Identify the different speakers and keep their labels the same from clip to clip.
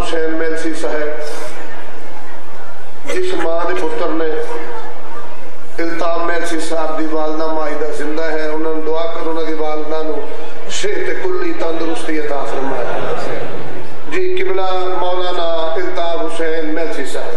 Speaker 1: حسین میلسی صاحب جس ماں دے پتر نے الطاف میلسی صاحب دی والدہ مائدہ زندہ ہے، انہوں نے دعا کرو انہوں دی والدہ نو صحت کلی تندرستی عطا فرمائے. جی قبلہ مولانا الطاف حسین میلسی صاحب.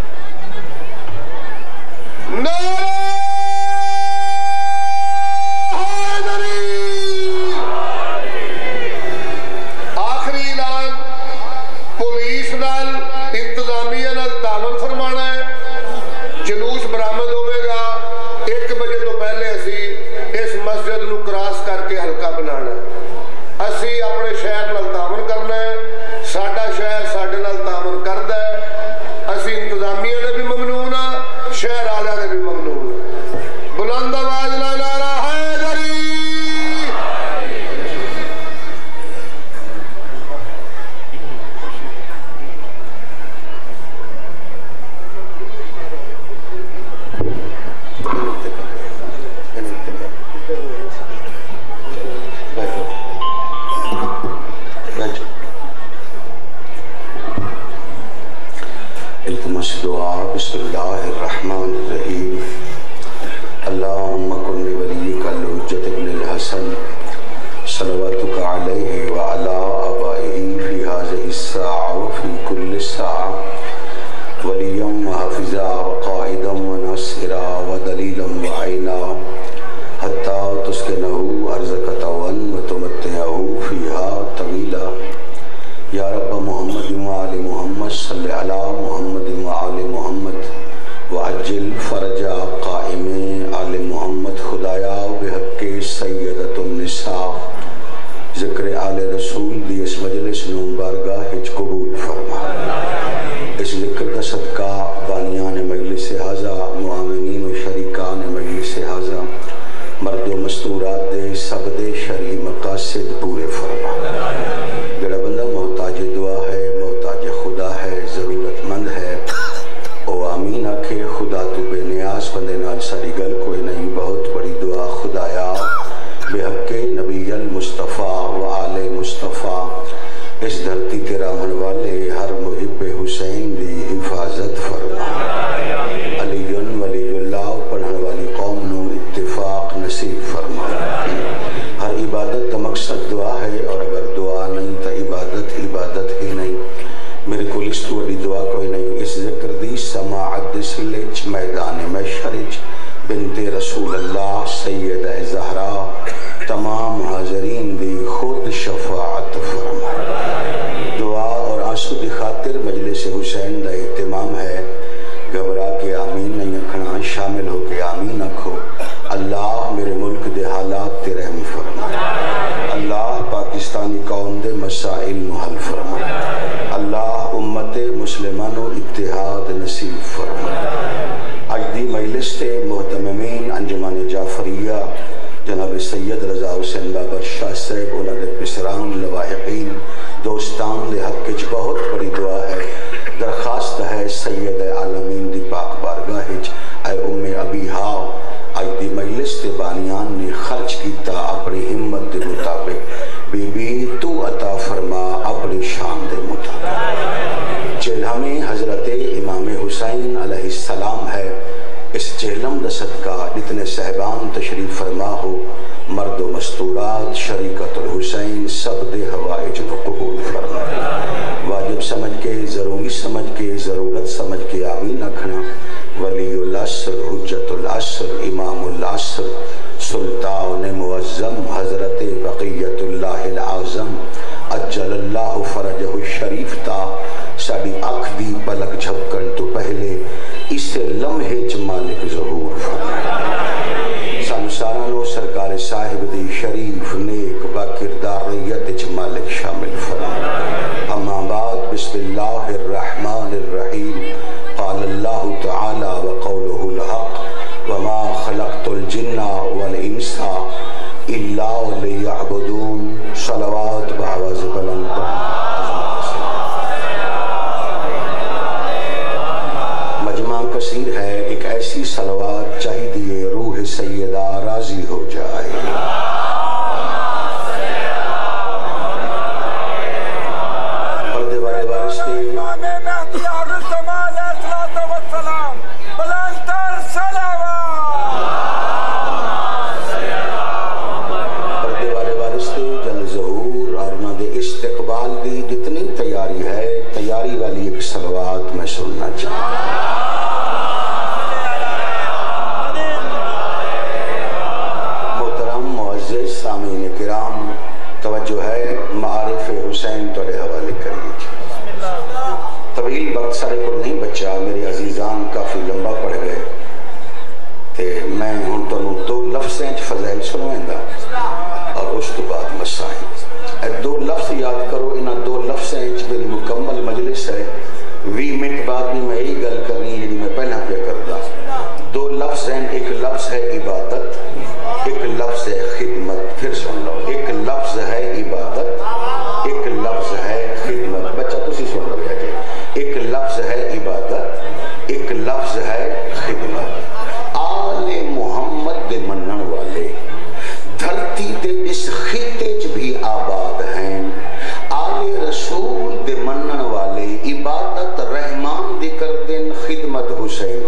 Speaker 1: آخری اعلان پولیس نال انتظامیہ نال تعاون فرمانا ہے. جلوس برآمد ہوئے گا 1 بجے تو پہلے اسی اس مسجد نو کراس کر کے ہلکا بنانا ہے. اسی اپنے شہر نال تعاون کرنا ہے، ساڈا شہر ساڈے نال تعاون کردا ہے. اسی انتظامیہ نے بھی ممنون ہاں، شہر والے نے بھی ممنون ہاں. بلند آواز نال نعرہ حیدری.
Speaker 2: التمس دعا. بسم اللہ الرحمن الرحیم. اللہم کن ولیک الحجۃ ابن الحسن صلواتک علیہ وعلی آبائہ فی ہذہ الساعہ وفی کل ساعہ ولیا وحافظا وقائدا وناصرا ودلیلا وعینا حتی تسکنہ ارضک طوعا وتمتعہ فیہا طویلا. یا رب محمد وآل محمد صلی علی محمد وآل محمد وعجل فرج قائم آل محمد. خدایا بحق سیدۃ النساء ذکر آل رسول دی اس مجلس نو بارگاہ وچ قبول فرما. اس ذکر کا صدقہ بانیان مجلس ہذا، معاونین و شریکان مجلس ہذا، مرد و مستورات دے سب دے شرعی مقاصد پورے فرما. جڑا بندہ محتاج دعا ہے، محتاج خدا ہے، ضرورت مند ہے، او آمین آکھے. خدا تو بے نیاز بندے نال ساری گل کوئی نہیں. بہت بڑی دعا. خدایا بحق نبی المصطفیٰ و آل مصطفیٰ اس دھرتی تے رہن والے ہر محب حسین دی حفاظت فرما. علی ولی اللہ پڑھن والی قوم نو اتفاق نصیب فرما. ہر عبادت کا مقصد دعا ہے، اور اگر دعا نہیں تو عبادت ہی نہیں. میرے کو اس تو بڑی دعا کوئی نہیں. اس ذکر دی سماعت دسلچ میدان محشرچ بنت رسول اللہ سیدہ زہرا تمام حاضرین دی خود شفاعت فرما. دعا اور آنسو دی خاطر مجلس حسین دا اہتمام ہے. گھبرا کے آمین نہیں رکھنا، شامل ہو کے آمین رکھو. اللہ میرے ملک دے حالات تے رحم فرما. اللہ پاکستانی قوم دے مسائل نو حل فرما. اللہ امت مسلمان و اتحاد نصیب فرما. اج دی مجلس تے محتممین انجمن جعفریہ جناب سید رضا حسین بابر شاہ صاحب، انہاں دے پسران لواحقین دوستان دے حق وچ بہت بڑی دعا ہے. درخواست ہے سید عالمین دی پاک بارگاہ وچ، اے ام ابیہا اج دی مجلس تے بانیان نے خرچ کیتا اپنی ہمت دے مطابق. بی بی تو عطا فرما اپنی شان دے مطابق. چہلم حضرت امام حسین علیہ السلام ہے. اس چہلم دا صدقہ جتنے صاحبان تشریف فرما ہو، مرد و مستورات شریکت الحسین سب دے حوائج کو قبول فرما. واجب سمجھ کے، ضروری سمجھ کے، ضرورت سمجھ کے آمین رکھنا. ولی العصر، حجت العصر، امام العصر، سلطان معظم حضرت بقیت اللہ العظم اجل اللہ فرجہ الشریف تا ساڑی اکھ دی پلک جھپکن تو پہلے اسے لمحے چ مالک ظہور فرما. سانو سارانو سرکار صاحب دی شریف نیک با کردار ریت چ مالک شامل فرما. اما بعد بسم اللہ الرحمن الرحیم. قال اللہ تعالی وقولہ الحق وما خلقت الجن والانس الا لیعبدون. صلوات بآواز بلند. مجمع کثیر ہے، ایک ایسی صلوات چاہیے روح سیدہ راضی ہو جائے. پردے والے وارث تیاری ہے، تیاری والی ایک صلوات میں سننا چاہتا ہوں۔ محترم معزز سامعین کرام، توجہ ہے، معارف حسین توڑے حوالے کریے۔ طویل وقت سارے کو نہیں بچا، میرے عزیزان کافی لمبا پڑ گئے، تے میں ہن تانوں دو لفظیں فضائل سنوائیں گا اور اس تو بعد مسائل۔ اے دو لفظ یاد کرو، انہاں دو لفظیں میری مکمل مجلس ہے، 20 منٹ بعد بھی میں یہی گل کرنی ہے جی میں پہلا پہ کردا۔ دو لفظ ہیں، ایک لفظ ہے عبادت، ایک لفظ ہے خدمت۔ پھر سن لو، ایک لفظ ہے عبادت، ایک لفظ ہے خدمت۔ بچہ تسی سن لو جی، ایک لفظ ہے عبادت، ایک لفظ ہے خدمت۔ آل محمد دے منن والے دھرتی دے اس خطے چ بھی آباد ہیں، آل رسول دے منن والے عبادت رحمان دی کر دین، خدمت حسین۔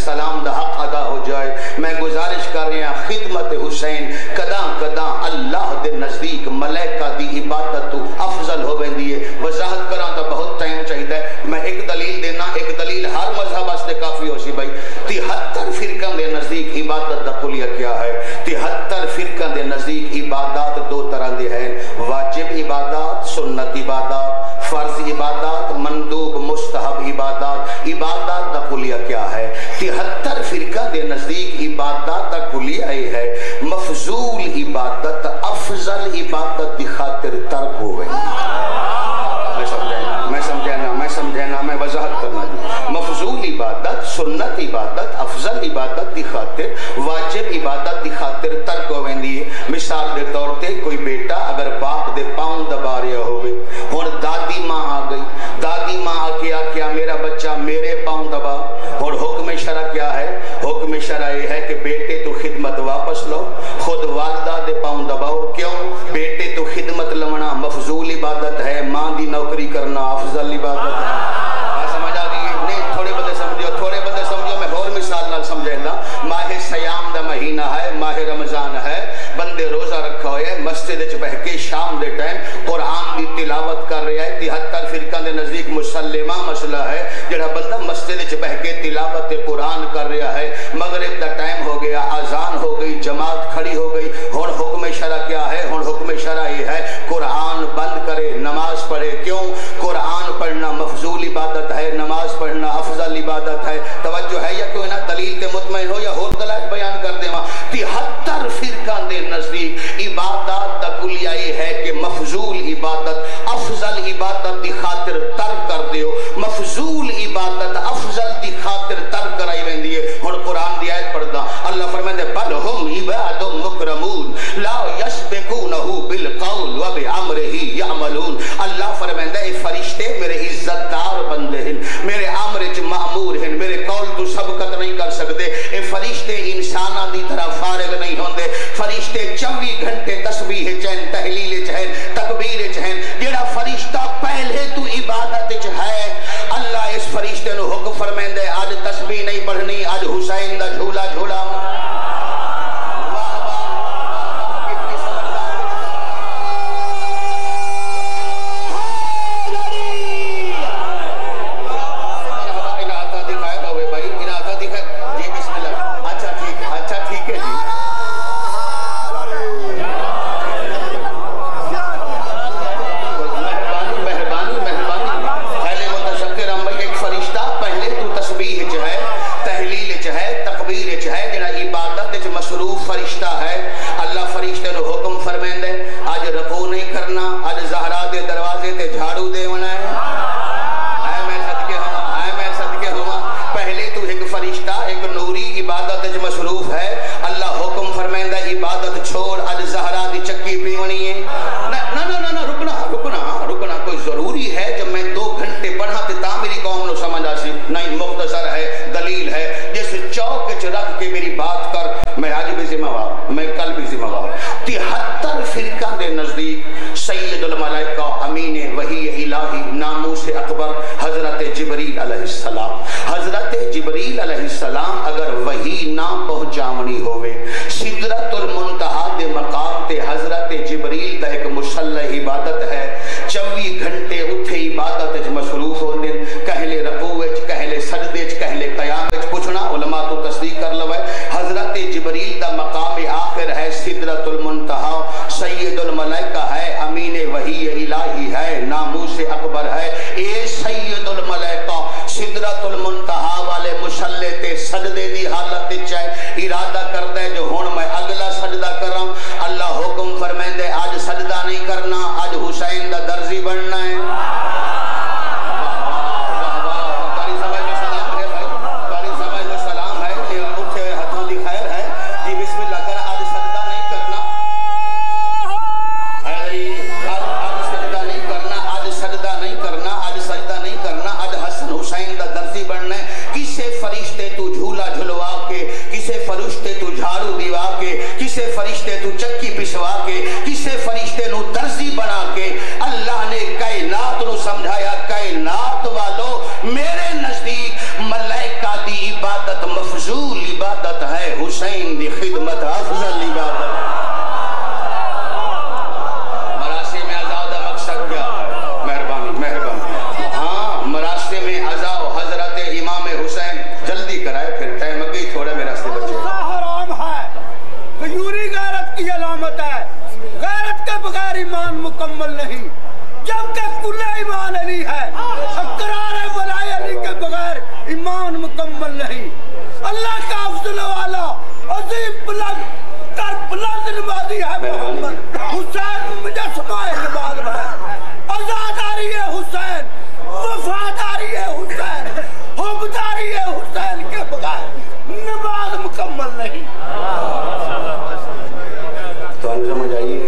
Speaker 2: السلام دا حق ادا ہو جائے. میں گزارش کر رہے ہیں خدمت حسین کداں کداں اللہ دے نزدیک ملائکہ دی عبادت تو افضل ہو ویندی ہے. وضاحت کراں تو بہت ٹائم چاہیے. میں ایک دلیل دینا, ایک دلیل ہر مذہب واسطے کافی ہو سی بھائی. 73 فرقوں دے نزدیک عبادت دا کلیہ کیا ہے؟ 73 فرقوں دے نزدیک عبادات دو طرح دے ہیں, واجب عبادات, سنت عبادات, فرض عبادات, مندوب مستحب عبادات. عبادات دا کلیہ کیا ہے؟ 73 فرقہ دے نزدیک عبادات دا کلیہ یہ ہے مفضول عبادت افضل عبادت دی خاطر ترک ہو گئی. میں وضاحت کرنا دی. مفضول عبادت, سنت عبادت, افضل عبادت دی خاطر, واجب عبادت دی خاطر ترک ہو ویندی ہے. مثال دے طور تے کوئی بیٹا اگر باپ دے پاؤں دبا رہا ہوئے, ہن دادی ماں آ گئی, دادی ماں آ کے کیا میرا بچہ میرے پاؤں دبا. اور حکم شرع کیا ہے؟ حکم شرع یہ ہے کہ بیٹے تو خدمت واپس لو, خود والدہ دے پاؤں دباؤ. کیوں؟ بیٹے تو خدمت لونا مفضول عبادت ہے, ماں دی نوکری کرنا افضل عبادت ہے. سمجھ آ گئی؟ نہیں, تھوڑے بندے سمجھو, میں اور مثال نال سمجھے نا. ماہ سیام دا مہینہ ہے, ماہ رمضان ہے, بندے روزہ رکھا ہوئے, مسجد وچ بیٹھ کے شام دے ٹائم قرآن دی تلاوت کر رہا ہے. 73 فرقہ دے نزدیک مسلمہ مسئلہ ہے جڑا بندہ مسجد وچ بیٹھ کے تلاوت قرآن کر رہا ہے. مغرب دا ٹائم ہو گیا, اذان ہو گئی, جماعت کھڑی ہو گئی. ہن حکم شرع کیا ہے؟ ہن حکم شرع یہ ہے قرآن بند کرے, نماز پڑھے. کیوں؟ قرآن پڑھنا مفضول عبادت ہے, نماز پڑھنا افضل عبادت ہے. توجہ ہے یا کوئی نہ؟ دلیل تے مطمئن ہو یا اور دلائل بیان کر دے. 73 فرقہ دے نزدیک عبادات دا کلیہ یہ ہے کہ مفضول عبادت افضل عبادت دی خاطر ترک کر دیو. مفضول عبادت افضل دی خاطر ترک کرائی ویندی ہے. ہن قرآن دی آیت پڑھدا, اللہ فرمائے بل ہم عباد مکرمون لا یسبقونہ بالقول وبامرہ یعملون. اللہ فرمائے اے فرشتے میرے عزت دار بندے ہیں, میرے امر وچ مامور ہیں, میرے قول تو سبقت نہیں کر سکتے. اے فرشتے انساناں دی طرح فارغ نہیں ہوندے. فرشتے 24 گھنٹے تسبیح چین, تحلیل چین, تکبیر چین. جڑا فرشتہ پہلے تو عبادت وچ ہے, اللہ اس فرشتے نو حکم فرمائے آج تسبیح نہیں پڑھنی, آج حسین دا جھولا جھولا. ارادہ کرتا ہے جو ہن میں اگلا سجدہ کراں. اللہ حکم فرمائے آج سجدہ نہیں کرنا,
Speaker 3: نہیں جب تک کلہ ایمان علی ہے اقرار ولائی علی کے بغیر ایمان مکمل نہیں اللہ کا افضل والا عظیم بلند کر بلند نمازی ہے محمد حسین مجسمہ نماز ہے آزاداری ہے حسین وفاداری ہے حسین حبداری ہے حسین کے بغیر نماز مکمل نہیں
Speaker 2: تو ہم سمجھ آئیے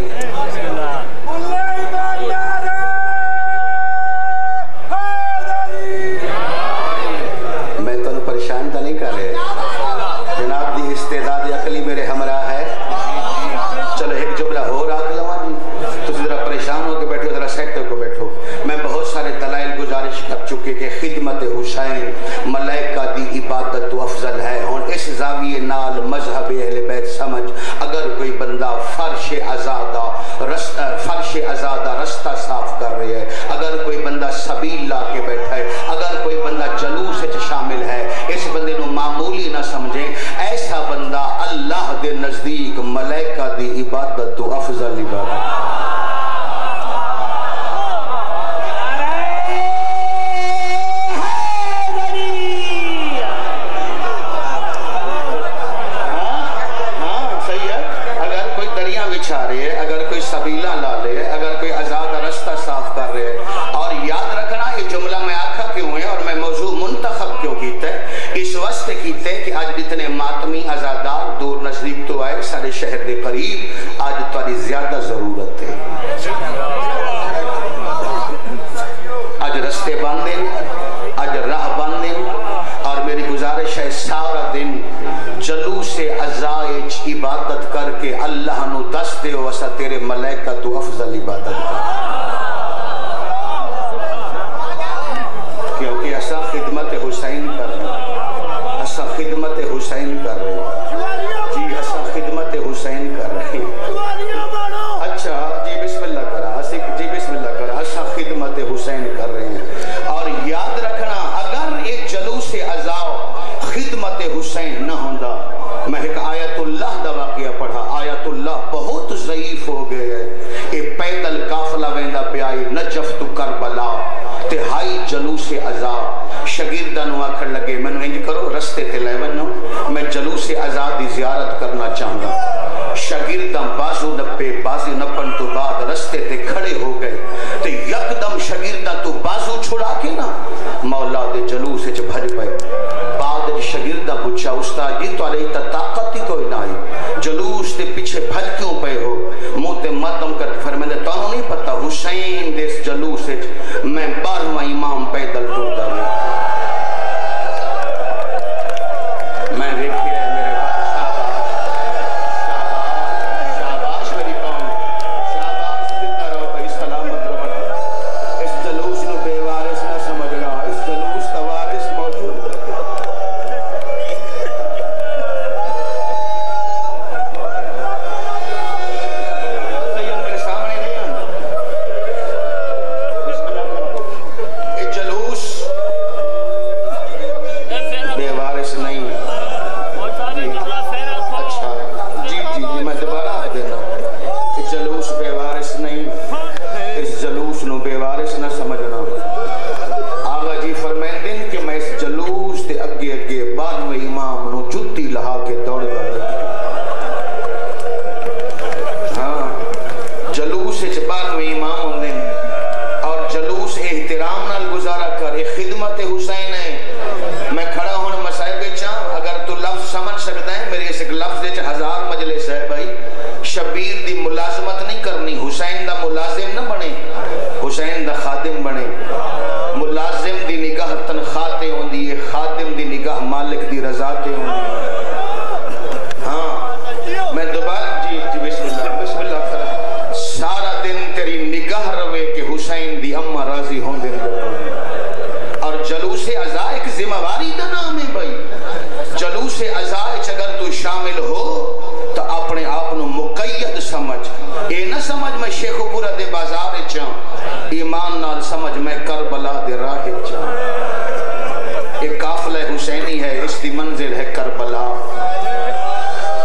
Speaker 2: میں تو پریشان تو نہیں کر رہے جناب دی استعداد عقلی میرے ہمراہ ہے چلو ایک جملہ ہو رہا جی تو ذرا پریشان ہو کے بیٹھو ذرا سیکٹر کو بیٹھو میں بہت سارے دلائل گزارش کر چکے کہ خدمت حسین ملائکہ دی عبادت و افضل ہے اور اس زاویے نال مذہب اہل بیت سمجھ اگر کوئی بندہ فرش ازادہ رستہ صاف کر رہے ہے اگر کوئی بندہ سبیل لا کے بیٹھا ہے اگر کوئی بندہ جلوس شامل ہے اس بندے نو معمولی نہ سمجھیں ایسا بندہ اللہ دے نزدیک ملائکہ دی عبادت تو افضل عبادت اگر کوئی سبیلہ لا لے اگر کوئی آزاد رستہ صاف کر رہے اور یاد رکھنا یہ جملہ میں آکھا کیوں ہے اور میں موضوع منتخب کیوں کیتا ہے اس واسطے کیتا ہے کہ آج جتنے ماتمی آزادار دور نزدیک تو آئے سارے شہر دے قریب آج تاری زیادہ ضرورت ہے آج رستے باندھیں آج راہ باندھیں اور میری گزارش ہے سارا دن جلوس عزائج عبادت کر کے اللہ نو دس دے وسا تیرے ملائکہ تو افضل عبادت کیونکہ ایسا خدمت حسین کر رہے ایسا خدمت حسین کر رہے جی ایسا خدمت حسین کر رہے اچھا جی بسم اللہ کرا جی بسم اللہ کرا ایسا خدمت حسین کر رہے ہیں اور یاد رکھنا اگر ایک جلوس عزاء خدمت حسین نہ ہوندہ میں ایک آیت اللہ دا واقعہ پڑھا آیت اللہ بہت ضعیف ہو گئے ہے اے پیدل قافلہ ویندہ پہ آئی نجف تو کربلا تہائی جلوس عزا شاگردانو آکھر لگے میں انج کرو رستے تے لے ونو میں جلوس عزا دی زیارت کرنا چاہوں شاگردان بازو نپے بازی نپن تو بعد رستے تے کھڑے ہو گئے تو یکدم شاگردان تو بازو چھڑا کے نا مولا دے جلوس چ بھج پئے بعد شاگردان پوچھا استاد جی تو علیہ طاقت ہی کوئی نہ آئی جلوس تے پیچھے بھج کیوں پئے ہو منہ تے ماتم کر فرمائے تانوں نہیں پتہ حسین دے اس جلوس وچ میں 12واں امام پیدل ٹردا ہوں میں دیکھیا ہے میرے شاباش میری قوم شاباش زندہ رہو بھائی سلامت رہو اس جلوس نو بے وارث نہ سمجھنا اس جلوس کا وارث موجود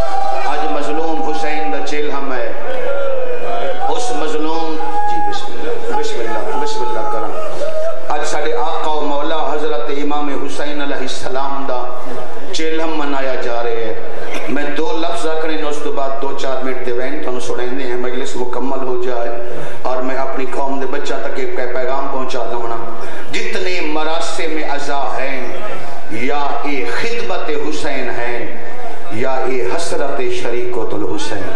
Speaker 2: جی بسم اللہ السلام دا چیلم منایا جا رہے ہیں. میں 2 لفظ رکھنے اس تو بعد 2-4 منٹ دے وین تو سنیں دے ہیں مجلس مکمل ہو جائے اور میں اپنی قوم دے بچہ تک ایک پیغام پہنچا لونا. جتنے مراسم عزا ہیں یا اے خدمت حسین ہیں یا اے حسرت شریکت الحسین.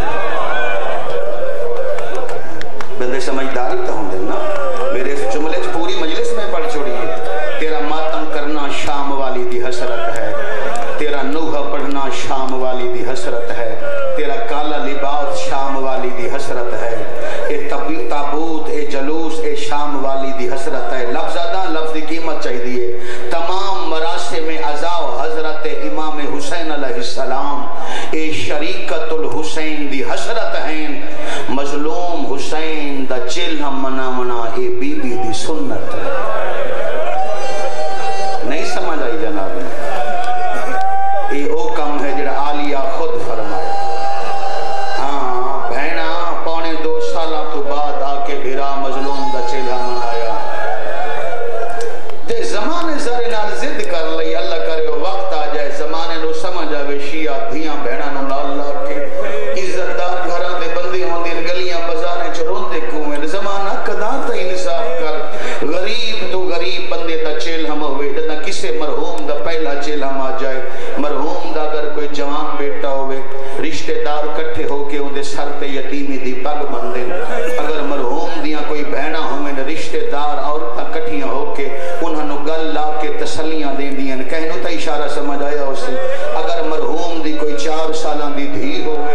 Speaker 2: بندے سمجھداری تو ہوں دے نا. میرے اس جملے پوری مجلس میں پڑھ چھوڑیے. تیرا ماتم کرنا شام والی دی حسرت ہے, تیرا نوحہ پڑھنا شام والی دی حسرت ہے, تیرا کالا لباس شام والی دی حسرت ہے, اے تابوت اے جلوس اے شام والی دی حسرت ہے. لفظ ادا لفظ کی قیمت چاہیے. تمام مراسم عزا حضرت امام حسین علیہ السلام اے شریکت الحسین دی حسرت ہیں. مظلوم حسین دا چل ہم منا منا اے بی بی دی سنت ہے. نہیں سمجھ آئی جناب. اے او کم ہے جڑا عالیہ خود فرمایا. ہاں بہنا 2.25 سالہ تو بعد آ کے بھیرا مظلوم دا چل ہم منایا. تے زمانے ذرے نال ضد کر لئی. اللہ کرے وقت آ جائے زمانے نو سمجھ آوے شیعہ دھیاں بہنا نو نال لا کے عزت دار گھراں دے بندے ہون دے گلیاں بازاریں چ روندے کوئیں. زمانہ کدا تا انصاف کر. غریب تو غریب بندے دا چیل ہم ہوئے جدا کسے مرحوم دا پہلا چیل ہم آ جائے. مرحوم دا اگر کوئی جوان بیٹا ہوئے رشتہ دار کٹھے ہو کے ان دے سر تے یتیمی دی پگ بندے. اگر مرحوم دیاں کوئی بہنا ہوئے رشتہ دار عورتاں کٹھیاں ہو کے انہاں نو گل لا کے تسلیاں دین دیاں. کہنو تا اشارہ سمجھ آیا اسے. اگر مرحوم دی کوئی 4 سالاں دی دھی ہوئے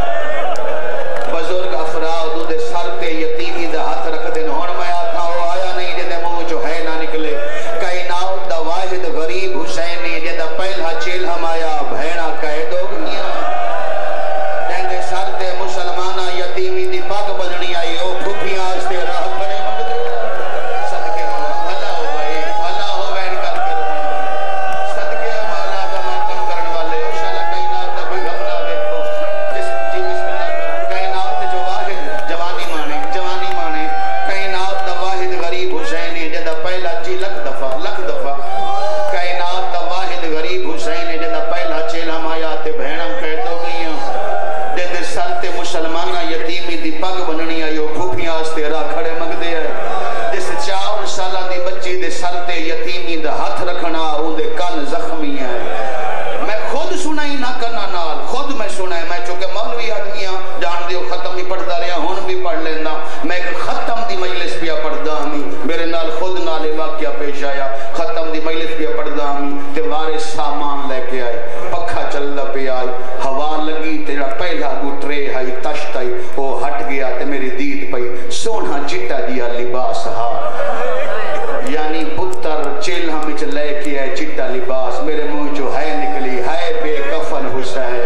Speaker 2: بزرگ افراد ان دے سر تے یتیمی دا ہاتھ رکھ دین. ہون میں آتا ہو آیا نہیں جدے منہ جو ہے نہ نکلے. کائنات دا واحد غریب حسینی جدہ پہلا چیل ہم آیا بہنا کہہ دو گنیا. جن دے سر تے مسلمانہ یتیمی دی پاک بجنی آئی او پھوپیاں آستے راہ کھڑے مگدے. صدقے بھلا ہو بھائی بھلا ہو بین کر کے صدقے مولا دا ماتم کرن والے. انشاءاللہ کائنات دا کوئی غم نہ دیکھو. جی بسم اللہ. کائنات جو واحد جوانی مانے کائنات دا واحد غریب حسینی جدہ پہلا جی لکھ دفعہ کائنات دا واحد غریب حسینی جدہ پہلا چیل ہم آیات بہنم کہہ دو گئیاں. جدہ سر تے مسلمانہ یتیمی دی پگ بننی آئیو پھوپیاں آستے راہ کھڑے مگ دے آئے. جس 4 سالہ دی بچی دے سر تے یتیمی دا ہاتھ رکھنا ان دے کان زخمی آئے. میں خود سنائی نہ کرنا نال خود میں سنائی. میں چونکہ مولوی آدمیاں جان دیو ختم ہی پڑھ دا رہا ہون بھی پڑھ لینا. میں ایک ختم دی مجلس پیا پڑھ دا ہمیں میرے نال خود نالے واقعہ پیش آیا. ختم دی مجلس پیا پڑھ دا ہمیں تے وارے سامان لے کے آئے. پکھا چل دا پہ آئی ہوا لگی تیرا پہلا گٹرے ہائی تشت آئی وہ ہٹ گیا تے میری دید پئی سونا چٹا دیا لباس ہا. یعنی پتر چیل ہمیں چ لے کے آئے چٹا لباس. میرے منہ جو ہے نکلی ہے بے کفن حسین.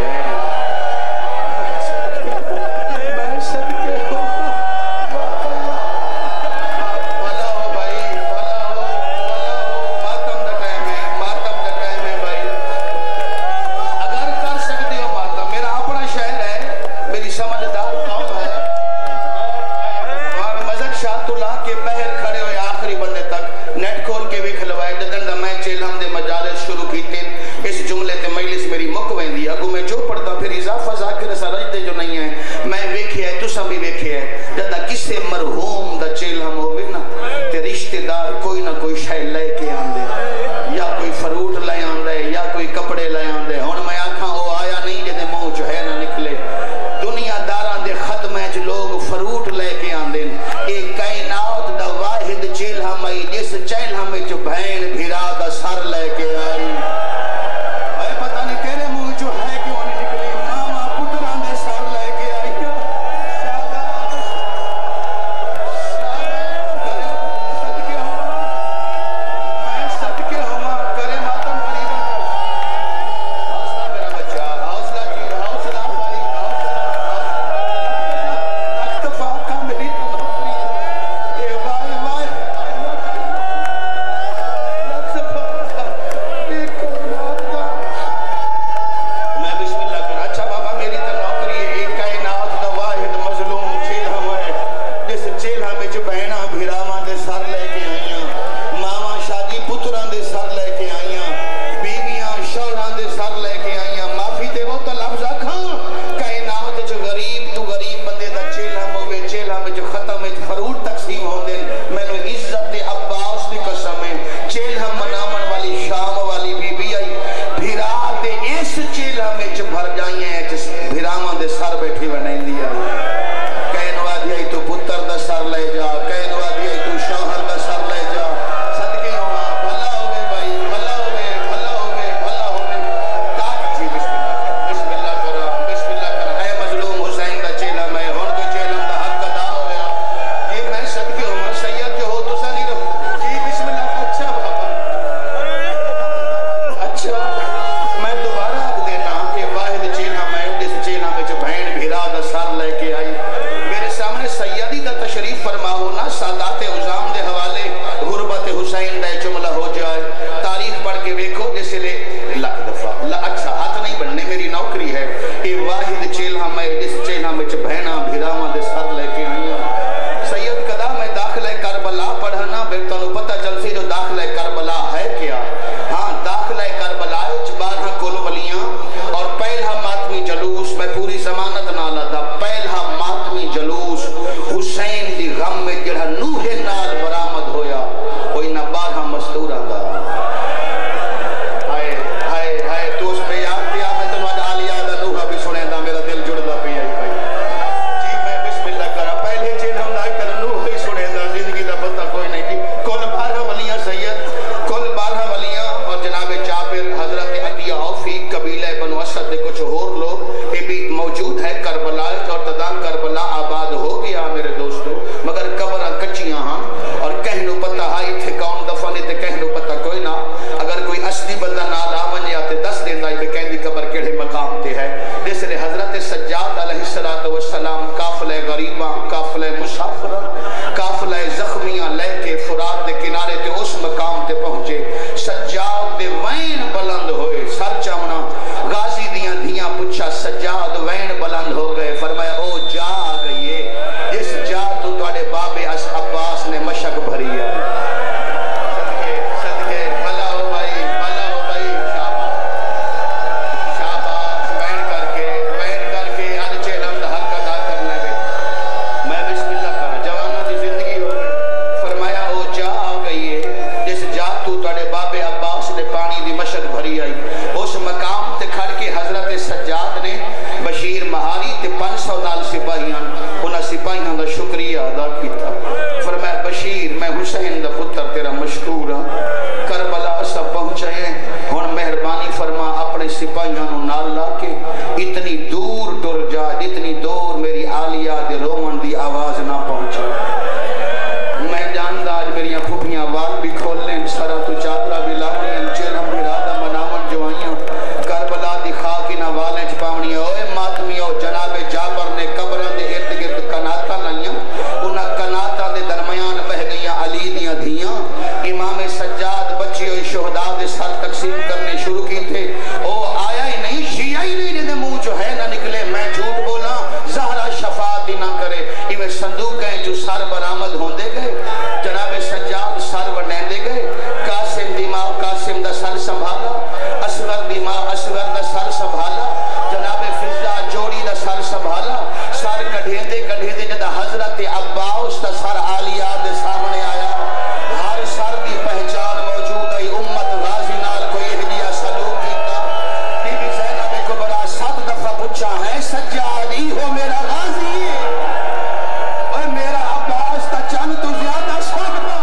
Speaker 2: دے سر تقسیم کرنے شروع کی تھے او آیا ہی نہیں شیعہ ہی نہیں جنہیں منہ جو ہے نہ نکلے میں جھوٹ بولا زہرا شفاعت ہی نہ کرے ایویں صندوق ہیں جو سر برآمد ہوندے گئے جناب سجاد سر وڈیندے گئے قاسم دی ماں قاسم دا سر سنبھالا اصغر دی ماں اصغر دا سر سنبھالا جناب فضا جوڑی دا سر سنبھالا سر کڈھیندے کڈھیندے جدا حضرت عباس دا سر عالیہ دے سامنے آیا ہر سر دی پہچان موجود ہے امت غازی نال کوئی ہدیہ سلوک کیتا بی بی زینب کبریٰ 7 دفعہ پوچھا ہے سجاد ہی ہو میرا غازی اور میرا عباس تا چند تو زیادہ صحبہ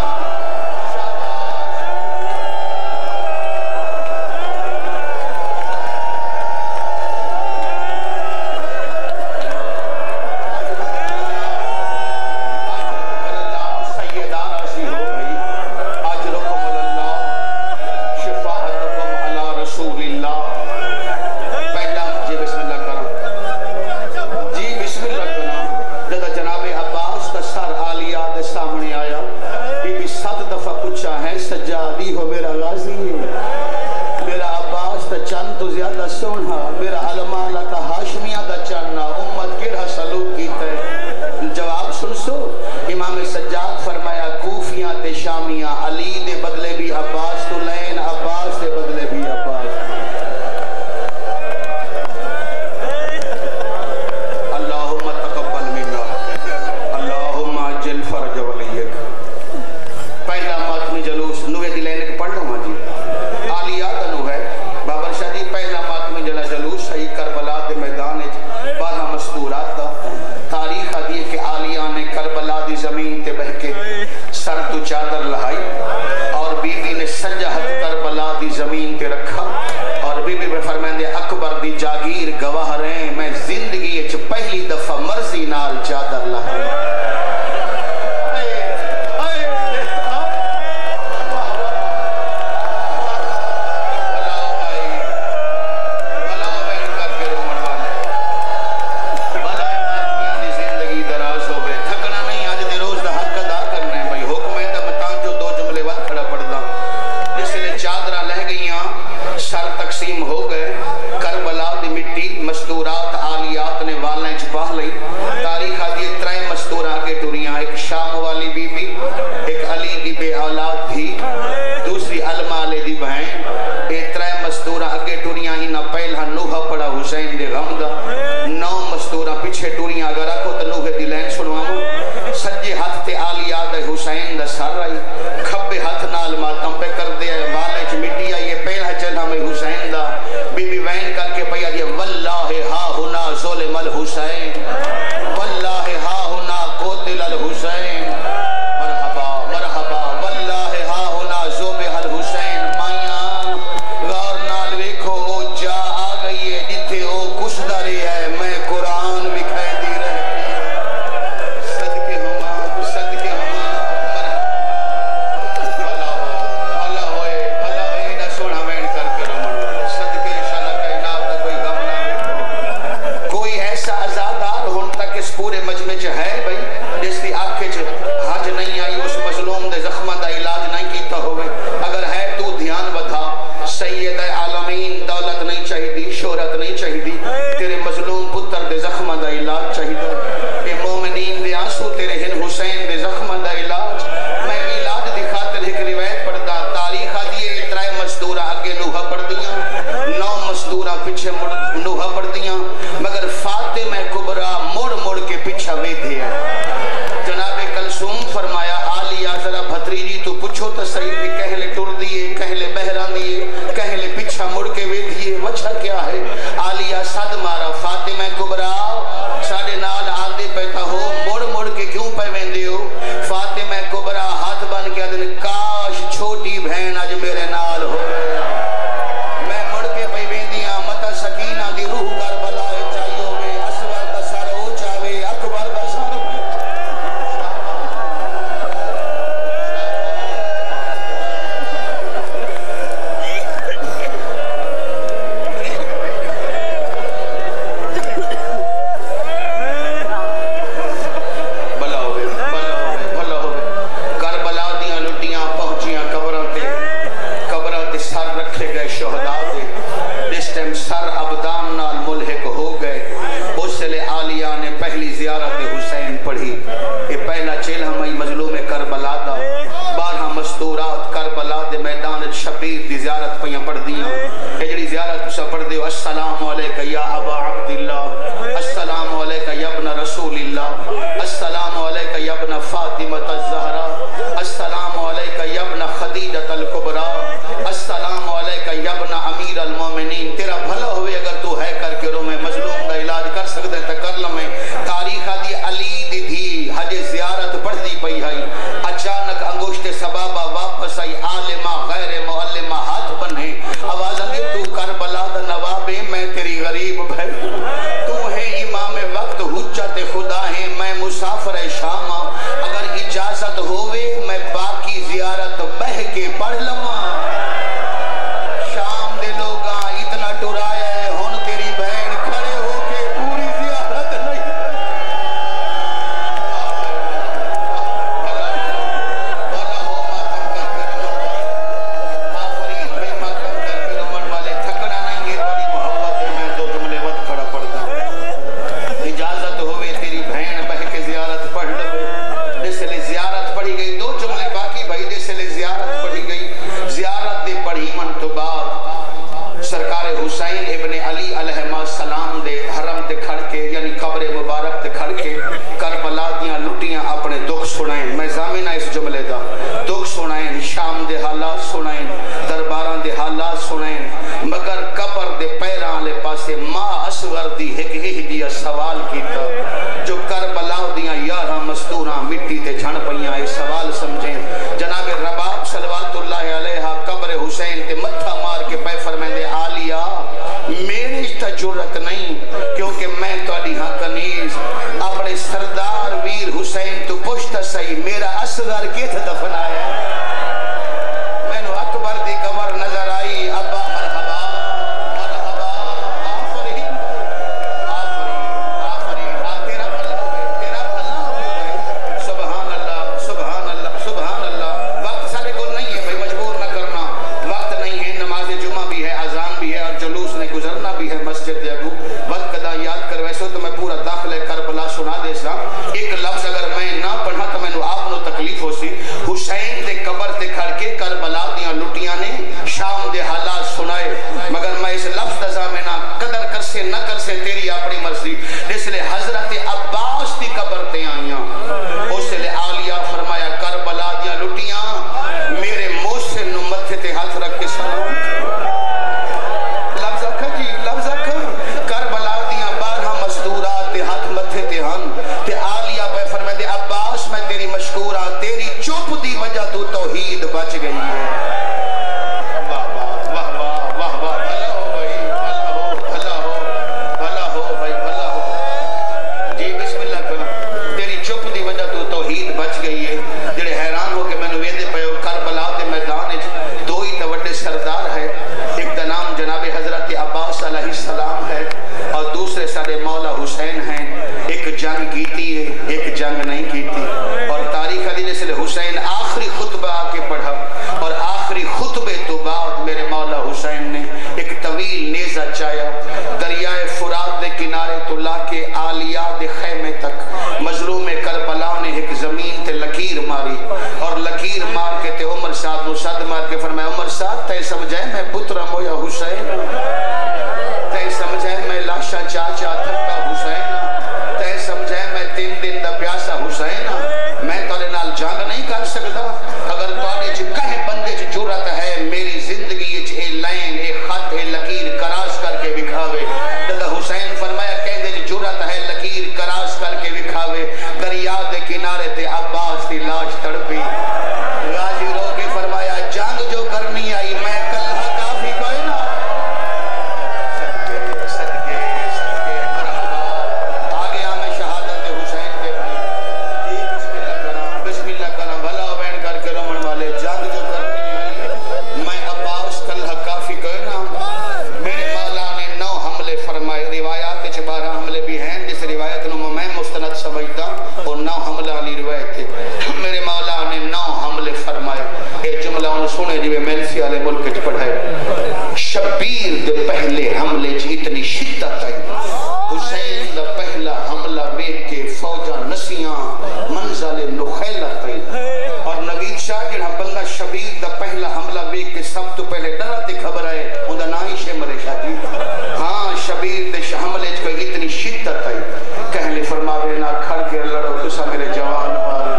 Speaker 2: سجادی ہو میرا غازی میرا عباس تا چند تو زیادہ سونا میرا علماء تا ہاشمیہ دا چننا امت کیڑا سلوک کیتا ہے جواب سن سو امام سجاد فرمایا کوفیاں تے شامیاں علی دے بدلے بھی عباس تو لین عباس دے بدلے بھی عباس اللہم تقبل منا اللہم اجل فرج ولیک پہلا ماتمی جلوس نوے دی لینے کے پڑھ لوں جی آلیہ دنو ہے بابر شاہ جی پہلا ماتمی جلوس صحیح کربلا دے میدان بارہ مستورات دا تاریخ دیئے کہ آلیہ نے کربلا دی زمین تے بہ کے سر تو چادر لہائی اور بی بی نے سجہت کربلا دی زمین تے رکھا اور بی بی میں فرمائیں دے اکبر دی جاگیر گواہ رہے میں زندگی اچھ پہلی دفعہ مرضی نال چادر لہائی ہو گئے کربلا دی مٹی مستورات آلیات نے والیں چھپا لئی تاریخ آدھی 3 مستورہ کے ٹوریاں ایک شام والی بی بی ایک علی دی بے اولاد تھی دوسری علماء دی بہن یہ 3 مستورہ اگے ٹوریاں ہی نہ پہلا نوحہ پڑا حسین دے غمدہ 9 مستورہ پچھے ٹوریاں اگر رکھو تو نوحہ دی لین سنواں سجے ہاتھ تے آلیات حسین دا سر آئی کھبے ہاتھ نال ماتم پہ کر دے والیں چھ مٹی آئی یہ پہلا چلہ میں حسین دا بی بی وین کر کے پہیا دیا واللہ ہا ہنا ظلم الحسین واللہ ہا ہنا قتل الحسین مرحبا مرحبا واللہ ہا ہنا ذبح الحسین مائیاں غور نال ویکھو او جا آ گئی ہے جتھے او کچھ داری ہے میں قرآن بکھائی دی رہے صدقے ہما اللہ ہوئے نہ سونا وین کر کے رومن والے صدقے شاہ کوئی ایسا ازادار ہونا سنائیں درباراں دے حالات سنائیں مگر قبر دے پیران لے پاسے ماں اصغر دی ایک دیا سوال کیتا جو کربلا دیاں 11 مزدوراں مٹی تے جھن پئیاں اے سوال سمجھیں جناب رباب صلوات اللہ علیہ قبر حسین تے متھا مار کے پے فرمیندے عالیہ میری تجرت نہیں کیونکہ میں تواڈی ہاں کنیز اپنے سردار ویر حسین تو پشت سہی میرا اصغر کیتھ دفنایا میں نو اکبر دی قبر نظر آئی ابا مرحبا مرحبا آفرین آفرین تیرا بھلا ہوئے سبحان اللہ سبحان اللہ سبحان اللہ وقت سارے کو نہیں ہے بھائی مجبور نہ کرنا وقت نہیں ہے نماز جمعہ بھی ہے اذان بھی ہے اور جلوس نے گزرنا بھی ہے مسجد ابو وقت قضا یاد کر ویسے تو میں پورا داخلہ کربلا سنا دے سا ایک لفظ اگر میں نہ پڑھا تو میں نو آپ نو تکلیف ہو سی حسین دے قبر تے کھڑ کے کربلا دیاں لٹیاں نے شام دے حالات سنائے مگر میں اس لفظ دزا میں نہ قدر کر سے نہ کر سے تیری اپنی مرضی اس لئے حضرت عباس دی قبر تے آئیاں اس لئے عالیہ فرمایا کربلا دیاں لٹیاں میرے محسن نو متھے تے ہاتھ رکھ کے سلام لفظ اکھا جی لفظ اکھا کربلا دیاں 12 مزدورات تے ہاتھ متھے تے ہن تے عالیہ پہ فرمائے دے عباس میں تیری مشکورہ تیری چپ دی وجہ تو توحید بچ گئی ہے واہ واہ واہ واہ واہ بھلا ہو بھائی بھلا ہو بھلا ہو بھائی بھلا ہو جی بسم اللہ کرنا تیری چپ دی وجہ تو توحید بچ گئی ہے جڑے حیران ہو کہ میں نوے دے پہ کربلا دے میدان دو ہی توڑے سردار ہے ایک دا نام جناب حضرت عباس علیہ السلام ہے اور دوسرے سارے مولا حسین ہیں ایک جنگ کیتی ہے ایک جنگ نہیں کیتی اور تاریخ علی سے حسین آخری خطبہ آ کے پڑھا اور آخری خطبے تو بعد میرے مولا حسین نے ایک طویل نیزہ چایا دریائے فرات دے کنارے تو لا کے عالیہ دے خیمے تک مظلوم کربلا نے ایک زمین تے لکیر ماری اور لکیر مار کے تے عمر سعد نو صد مار کے فرمایا عمر سعد تے سمجھے میں پتر مویا حسین تے سمجھے میں لاشا چاچا تھکا حسین تے سمجھے میں 3 دن دا پیاسا حسین میں تولے نال جنگ نہیں کر سکتا اگر تولے چ کہے بندے چ جرت ہے میری زندگی چ اے لائن اے خط اے لکیر کراس کر کے بکھاوے دادا حسین فرمایا کہہ دے جرت ہے لکیر کراس کر کے بکھاوے دریا دے کنارے تے عباس دی لاش تڑپی غازی رو کے فرمایا جنگ جو کرنی آئی میں کلہ کافی کوئی نہ صدقے صدقے مرحبا آگے آمیں شہادت حسین کے بھائی بسم اللہ کرنا بھلا بین کر کے رومن والے جنگ جو کرنی آئی میں عباس کلہ کافی کوئی نہ میرے مولا نے 9 حملے فرمائے روایات 12 حملے بھی ہیں جس روایت نو میں مستند سمجھتا اور 9 حملہ علی روایت تھے میرے مولا نے 9 حملے فرمائے اے جملہ انہوں سنے جی میں میلسی آلے ملک چ پڑھائے شبیر دے پہلے حملے چ اتنی شدت آئی حسین دا پہلا حملہ بیک کے فوجہ نسیاں منزل نخیلت آئی اور نوید شاہ جنہا بندہ شبیر دا پہلا حملہ بیک کے سب تو پہلے ڈرہ تے گھبرائے اندہ نائی شمر شاہ جی ہاں شبیر دے حملے چ کوئی اتنی شدت آئی کہنے فرماوے نہ کھڑ کے لڑو تسا میرے جوان والے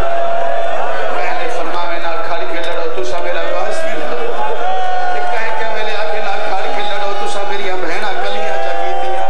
Speaker 2: کہنے فرماوے نہ کھڑ کے لڑو تسا میرا واسی کہنے کیا میرے آگے نہ کھڑ کے لڑو تسا میری بہنہ کلیاں جگی دیا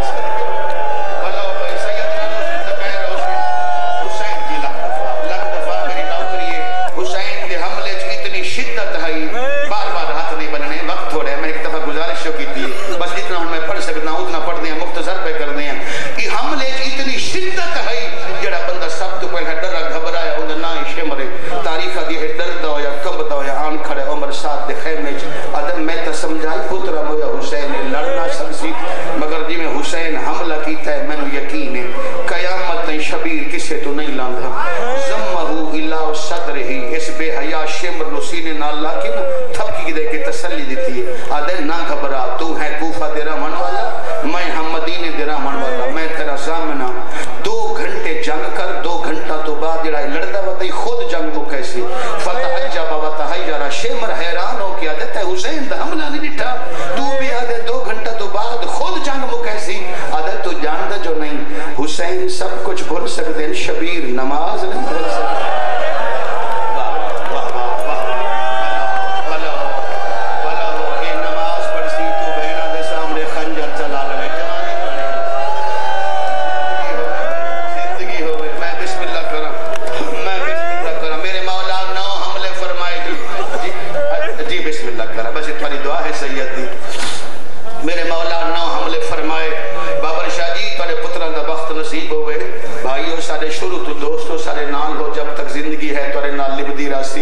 Speaker 2: بھلا بھائی سیدنا نوشن تکائے روشن حسین کی لگ دفعہ میری نوکری ہے حسین کے حملے چ اتنی شدت ہے بار بار ہاتھ نہیں بننے وقت تھوڑے میں ایک دفعہ گزارش کی تھی بس جتنا ہوں میں پڑھ سکتا ہوں اتنا پڑھ دیں مختصر پہ کر دیں کہ حملے اتنی شدت ہے جڑا بندہ سب تو پہلے ڈرا گھبرایا اندر نہ ہی شمرے تاریخ دی ڈردا ہویا کمبدا ہویا آن کھڑے عمر سعد دے خیمے چ ادم میں تے سمجھائی پتر مویا حسین نے لڑنا سمسی مگر جی میں حسین حملہ کیتا ہے مینوں یقین ہے قیامت تائیں شبیر کسے تو نہیں لاندا زمہو الا صدرہ اس بے حیا شمر نو سینے نال لا کے نا تھپکی دے کے تسلی دیتی ہے ادم نہ گھبرا تو ہے کوفہ دے رہن والا میں ہم مدینے دے رہن والا میں تیرا سامنا 2 گھنٹے جنگ کر 2 گھنٹہ تو بعد جڑا لڑدا وتا خود جنگ کو کیسی فتح عجب وتا حیرا شمر حیران ہو کہ عادت ہے حسین دا حملہ نہیں ڈٹھا تو بھی آدھے 2 گھنٹہ تو بعد خود جنگ کو کیسی عادت تو جاندا جو نہیں حسین سب کچھ بھول سکتے ہیں شبیر نماز نہیں بھول سکتے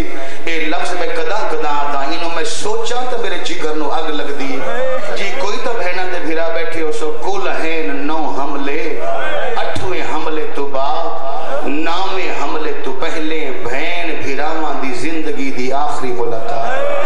Speaker 2: اے لفظ میں کدا کدا آتا انہوں میں سوچا تو میرے جگر نو اگ لگ دی جی کوئی تو بہنہ دے بھیرا بیٹھے ہو سو کل ہیں 9 حملے 8ویں حملے تو بعد 9ویں حملے تو پہلے بہن بھیراواں دی زندگی دی آخری ملاقات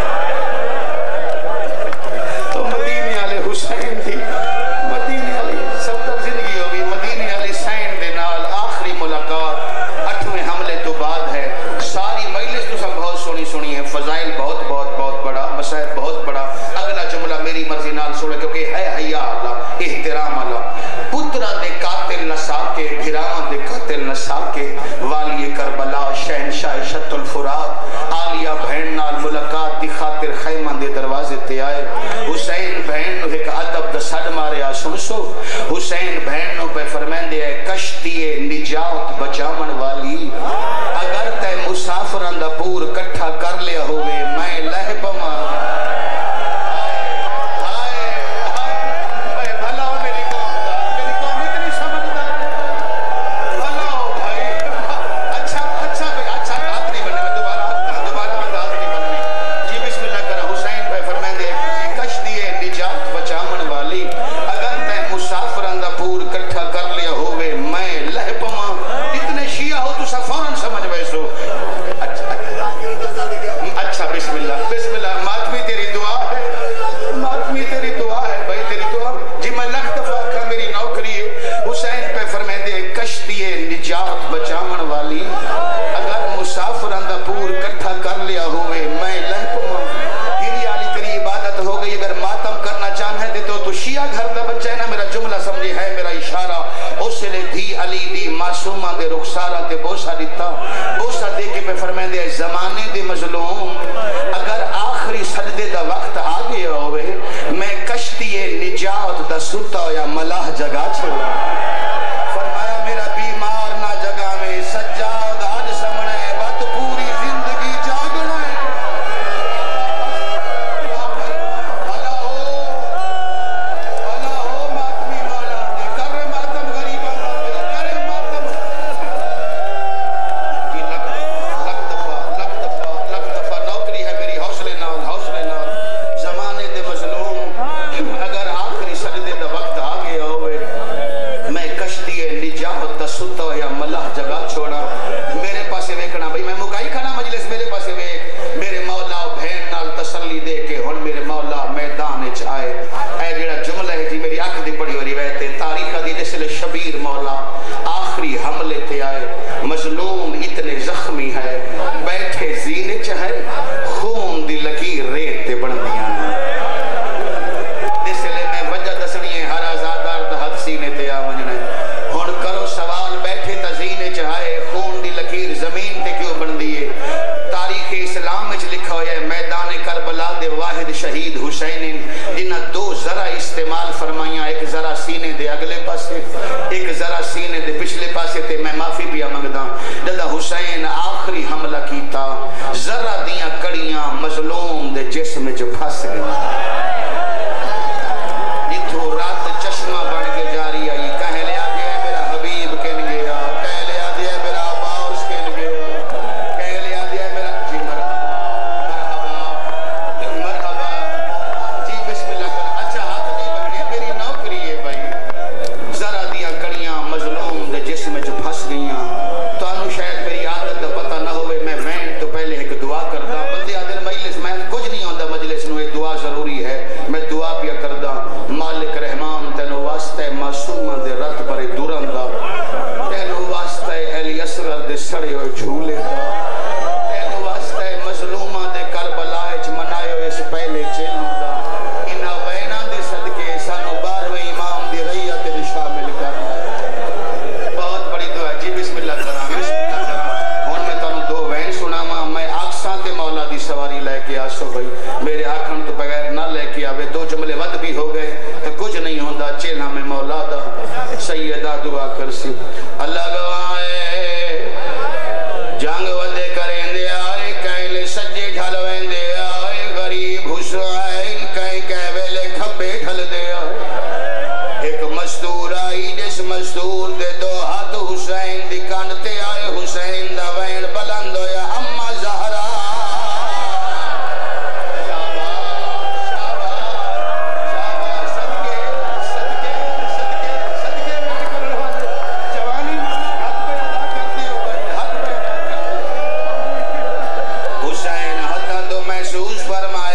Speaker 2: تو مدینے والے حسین دی مدینے والی سب تک زندگی ہوگی مدینے والی حسین دے نال آخری ملاقات 8ویں حملے تو بعد ہے ساری مجلس تو سب بہت سونی ہے فضائل بہت بڑا مسائل بہت بڑا اگلا جملہ میری مرضی نال سوڑے کیونکہ ہے حیا اللہ احترام اللہ پترہ دے قاتل نسا کے بھیراواں دے قاتل نسا کے والی کربلا شہنشاہ شط الفرات عالیہ بہن نال ملاقات دی خاطر خیمہ دے دروازے تے آئے حسین بہن نو ایک ادب دا سڑ ماریا سنسو حسین بہن نو پہ فرمین دے کشتی نجات بچامن والی اگر تے مسافران دا پور کٹھا کر لیا ہوئے میں لہ پما زمانے دے مظلوم اگر آخری سجدے دا وقت آ گیا ہوئے میں کشتی نجات دا ستا یا ملاح جگہ چھوڑا فرمایا میرا بیمار نہ جگہ میں سجاد آج سمنے بات پوری زندگی جاگنا ہے بھلا ہو ماتمی مولا نے کر ماتم غریبہ کر ماتم حسین آخری حملہ کیتا ذرہ دیاں کڑیاں مظلوم دے جسم جو پھس گئی جتھو رات چشمہ بڑھ کے جاری آئی کہہ لیا دیا میرا حبیب کن گیا کہہ لیا دیا میرا عباس کن گیا کہہ لیا دیا میرا جی مرحبا جی بسم اللہ کر اچھا ہاتھ نہیں بڑھنے میری نوکری ہے بھائی ذرہ دیاں کڑیاں مظلوم دے جسم جو پھس گئیاں تو انو شاید میری عادت دا پتہ نہ ہوئے میں وین تو پہلے ایک دعا کردا بندے آدھر مجلس میں کچھ نہیں ہوندہ مجلس نو ایک دعا ضروری ہے میں دعا پیا کردا مالک رحمان تینو واسطہ معصومہ دے رت برے دوران دا تینو واسطہ علی اصغر دے سڑے ہوئے جھولے دا تینو واسطہ مظلومہ دے کربلا اچ منائے ہوئے اس پہلے جیلوں دا انہا وینہ دے صدقے سانو 12ویں امام دی ریعت دے شامل کر بہت بڑی دعا جی بسم اللہ کرام مولا دی سواری لے کے آسو بھائی میرے آکھن تو بغیر نہ لے کے آوے دو جملے ود بھی ہو گئے تو کچھ نہیں ہوندہ چیلہ میں مولا دا سیدہ دعا کر سی اللہ گوائے جنگ ودے کریں دے آئے کہلے سجے ڈھلویں دے آئے غریب حسین کہیں کہویلے کھپے ڈھل دے آئے ایک مزدور آئی جس مزدور دے دو ہاتھ حسین دی کانتے آئے حسین دا وین بلند ہویا اما زہرہ محسوس فرمائے